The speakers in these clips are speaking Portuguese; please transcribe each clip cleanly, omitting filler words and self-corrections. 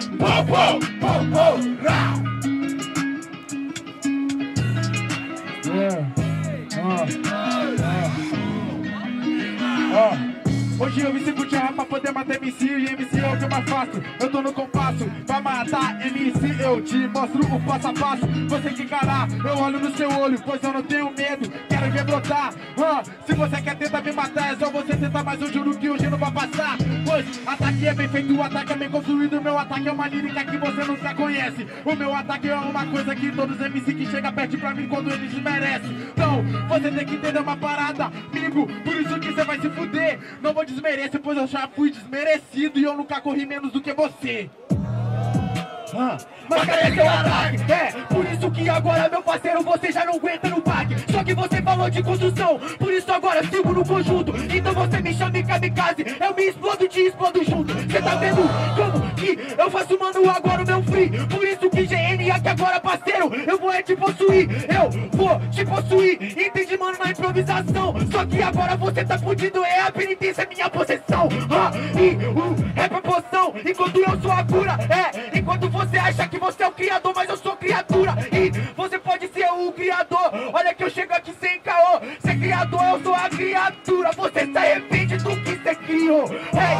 Pau, pau, pau, pau, rau. Hoje eu me sigo de rap pra poder matar MC. E MC é o que eu mais faço. Eu tô no compasso pra matar MC. Eu te mostro o passo a passo. Você que encarar, eu olho no seu olho, pois eu não tenho medo. Quero ver brotar. Se você quer tentar me matar, é só você tentar, mas eu juro que hoje não vai passar. Pois ataque é bem feito, o ataque é bem construído. O meu ataque é uma lírica que você nunca conhece. O meu ataque é uma coisa que todos os MC que chegam perto pra mim quando eles merecem. Então, você tem que entender uma parada, amigo. Por isso que você vai se fuder. Não vou desmerecer, pois eu já fui desmerecido. E eu nunca corri menos do que você. Mas cadê seu ataque? Por isso que agora, meu parceiro, você já não aguenta no parque. Só que você falou de construção, por isso agora eu sigo no conjunto. Então você me chama de kamikaze, eu me explodo, te explodo junto. Cê tá vendo como que eu faço, mano, agora o meu free? Por isso que GN aqui agora, parceiro, eu vou te possuir. Eu vou te possuir, entende, mano, na improvisação. Só que agora você tá fudido, é a penitência, minha possessão. E o rap é poção, enquanto eu sou a cura. Enquanto você acha que você é o criador, mas eu sou criatura. E você pode ser o criador. Olha que eu chego aqui sem caô. Ser criador, eu sou a criatura. Você se arrepende do que você criou.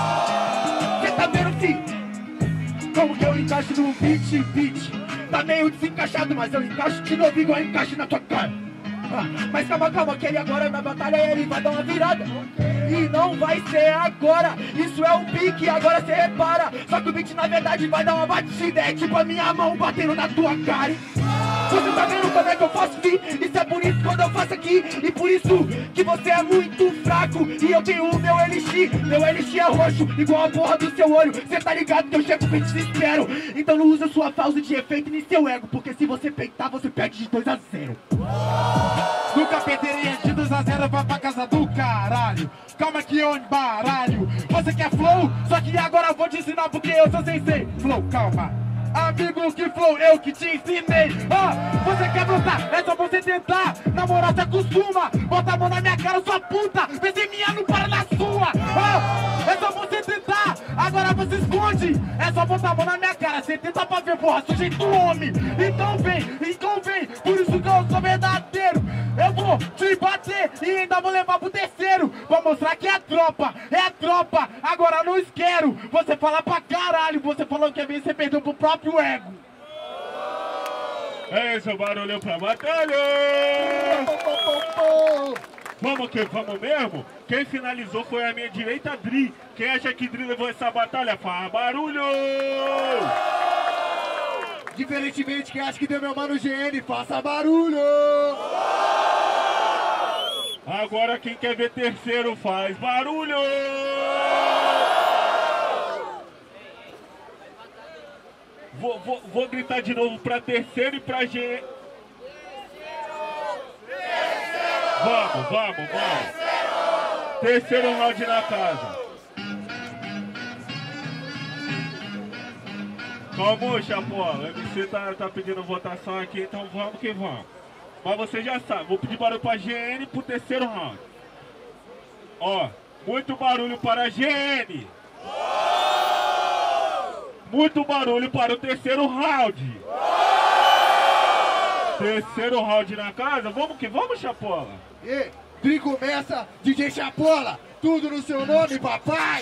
Você tá vendo sim? Como que eu encaixo no beat? Tá meio desencaixado, mas eu encaixo de novo igual encaixe na tua cara. Mas calma, que ele agora na batalha ele vai dar uma virada. E não vai ser agora, isso é um pique, agora cê repara. Só que o beat na verdade vai dar uma batida. É tipo a minha mão batendo na tua cara. Você tá vendo como é que eu faço vir? Isso é bonito quando eu faço aqui. E por isso que você é muito fraco. E eu tenho o meu elixir. Meu elixir é roxo, igual a porra do seu olho. Cê tá ligado que eu chego bem desespero. Então não usa sua pausa de efeito nem seu ego, porque se você peitar, você perde de 2 a 0. Nunca perderia de 2 a 0, vai pra casa do caralho. Calma que eu embaralho. Você quer flow? Só que agora eu vou te ensinar porque eu sou sensei. Flow, calma. Amigo, que flow, eu que te ensinei. Você quer brotar? É só você tentar. Na moral, se acostuma. Bota a mão na minha cara, sua puta. Vê se minha não para na sua. É só você tentar. Agora você esconde. É só botar a mão na minha cara. Você tenta pra ver, porra, sujeito homem. Então vem. Por isso que eu sou verdadeiro. Eu vou te bater e ainda vou levar pro terceiro. Pra mostrar que é tropa. Agora não quero. Você fala pra caralho. Você falou que é bem, você perdeu pro próprio ego. É isso, barulho pra batalha! Vamos que vamos mesmo? Quem finalizou foi a minha direita, Dri. Quem acha que Dri levou essa batalha, faz barulho! Diferentemente, quem acha que deu meu mano GN, faça barulho! Agora quem quer ver terceiro, faz barulho! Vou gritar de novo pra terceiro e pra GN. Vamos! Terceiro round na casa. Calma, Chapola, o MC tá pedindo votação aqui, então vamos que vamos. Mas você já sabe, vou pedir barulho pra GN pro terceiro round. Muito barulho para a GN. Muito barulho para o terceiro round. Terceiro round na casa, vamos que vamos, Chapola. E Dri começa, DJ Chapola, tudo no seu nome, papai.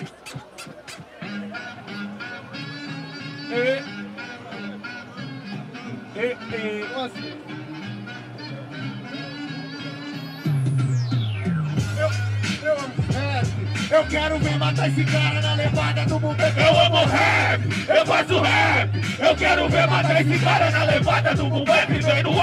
Eu quero ver matar esse cara na levada do bumbum. Eu amo rap, eu faço rap. Eu quero ver matar esse cara na levada do bumbum. Vem no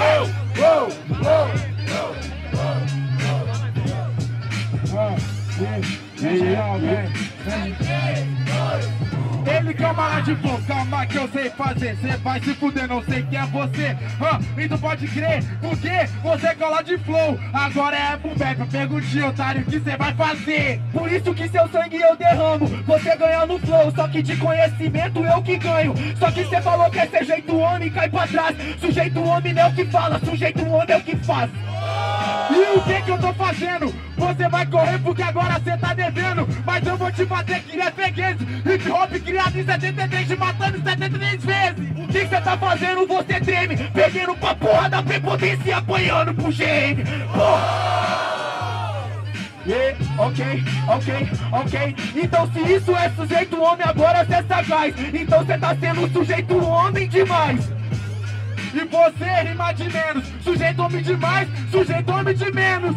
Ele calma lá de flow, calma que eu sei fazer. Cê vai se fuder, não sei quem é você. E tu pode crer, porque você cola de flow. Agora é boom bap, eu pergunte, otário, o que cê vai fazer? Por isso que seu sangue eu derramo, você ganha no flow. Só que de conhecimento eu que ganho. Só que cê falou que é ser jeito homem, cai pra trás. Sujeito homem não é o que fala, sujeito homem é o que faz. E o que eu tô fazendo? Você vai correr porque agora cê tá devendo. Mas eu vou te fazer que é freguês. Hip hop criado em 73, te matando 73 vezes. O que cê tá fazendo? Você treme, perdendo pra porra da prepotência e apanhando pro GM. Ok. Então se isso é sujeito homem, agora cê é sagaz. Então cê tá sendo sujeito homem demais. E você rima de menos, sujeito homem demais, sujeito homem de menos.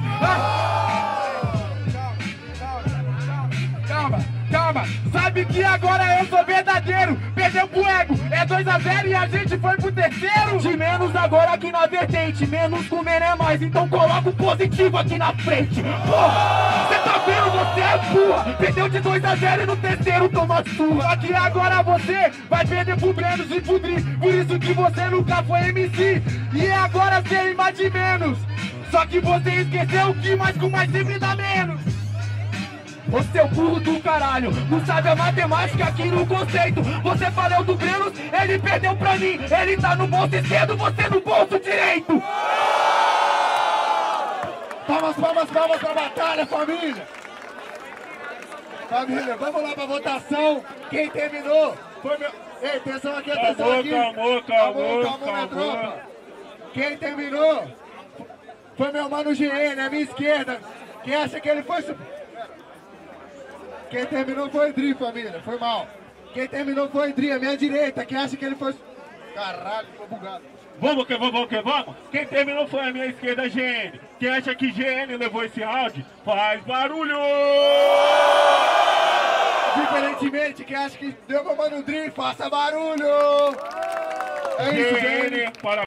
Calma, sabe que agora eu sou verdadeiro. Perdeu pro ego, é 2 a 0 e a gente foi pro terceiro. De menos agora aqui na vertente, menos com menos é mais. Então coloca o positivo aqui na frente. Porra, cê tá vendo, você é burra. Perdeu de 2 a 0 e no terceiro toma sua. Aqui agora você vai perder pro Brenos e pro Dri. Por isso que você nunca foi MC. E agora cê rima de menos. Só que você esqueceu que mais com mais sempre dá menos. Ô seu burro do caralho, não sabe a matemática aqui no conceito. Você falou do Brenos, ele perdeu pra mim. Ele tá no bolso esquerdo, você no bolso direito. Palmas pra batalha, família. Família, vamos lá pra votação. Quem terminou foi meu... Ei, atenção aqui, atenção aqui. Calmou, minha tropa. Quem terminou foi meu mano GN, à minha esquerda. Quem acha que ele foi... Quem terminou foi o Dri, família, foi mal. Quem terminou foi o Dri, à minha direita. Quem acha que ele foi... Caralho, ficou bugado. Vamos. Quem terminou foi a minha esquerda, GN. Quem acha que GN levou esse round, faz barulho! Diferentemente, quem acha que deu pra mano Dri, faça barulho! É isso, GN, para